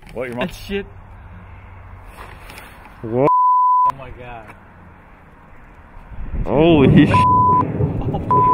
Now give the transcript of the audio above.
What, your mom? That shit. What? Oh my god. Holy shit.